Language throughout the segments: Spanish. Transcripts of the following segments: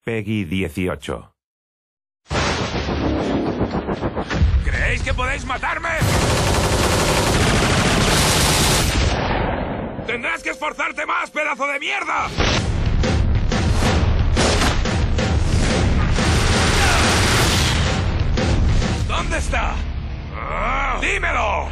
Peggy 18. ¿Creéis que podéis matarme? ¡Tendrás que esforzarte más, pedazo de mierda! ¿Dónde está? ¡Dímelo!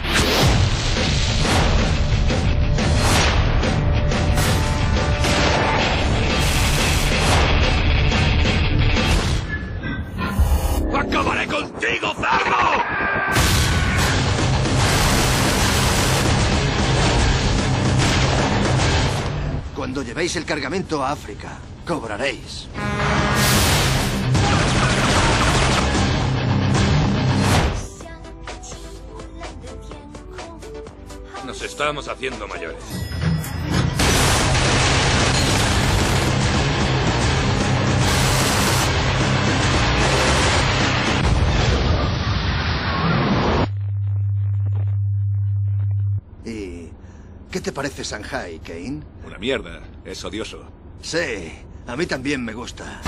¡Acabaré contigo, cerdo! Cuando llevéis el cargamento a África, cobraréis. Nos estamos haciendo mayores. ¿Y qué te parece Shanghai, Kane? Una mierda. Es odioso. Sí, a mí también me gusta.